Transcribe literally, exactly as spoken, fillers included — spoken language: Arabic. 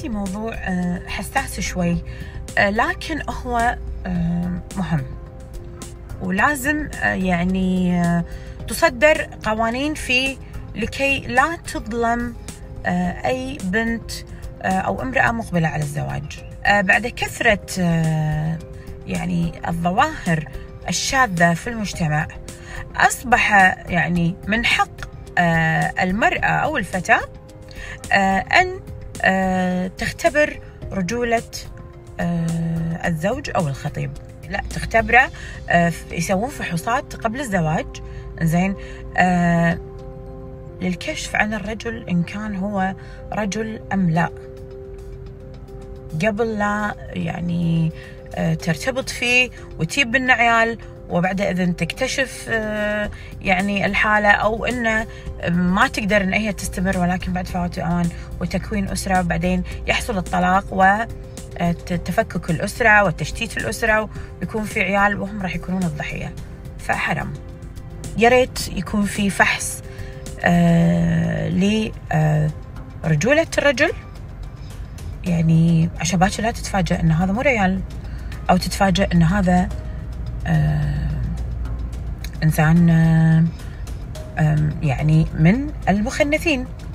عندي موضوع حساس شوي، لكن هو مهم ولازم يعني تصدر قوانين فيه لكي لا تظلم أي بنت أو امرأة مقبلة على الزواج. بعد كثرة يعني الظواهر الشاذة في المجتمع، أصبح يعني من حق المرأة أو الفتاة أن تختبر رجولة الزوج أو الخطيب. لا، تختبره، يسوون فحوصات قبل الزواج، زين، للكشف عن الرجل إن كان هو رجل أم لا، قبل لا يعني ترتبط فيه وتجيب منه عيال، وبعد إذن تكتشف يعني الحالة، أو إنه ما تقدر إن هي تستمر ولكن بعد فوات الأوان وتكوين أسرة، وبعدين يحصل الطلاق وتفكك الأسرة وتشتيت الأسرة ويكون في عيال وهم راح يكونون الضحية. فحرام. يا ريت يكون في فحص آه لرجولة الرجل، يعني عشان باكر لا تتفاجأ إن هذا مو ريال، أو تتفاجأ إن هذا آه إنسان آه يعني من المخنثين.